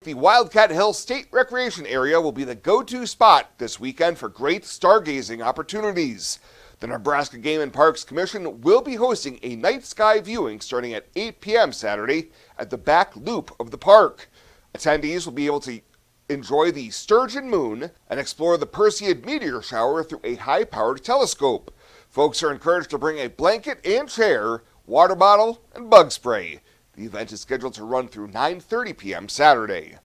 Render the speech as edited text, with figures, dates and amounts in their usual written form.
The Wildcat Hill State Recreation Area will be the go-to spot this weekend for great stargazing opportunities. The Nebraska Game and Parks Commission will be hosting a night sky viewing starting at 8 p.m. Saturday at the back loop of the park. Attendees will be able to enjoy the Sturgeon Moon and explore the Perseid meteor shower through a high-powered telescope. Folks are encouraged to bring a blanket and chair, water bottle, and bug spray. The event is scheduled to run through 9:30 p.m. Saturday.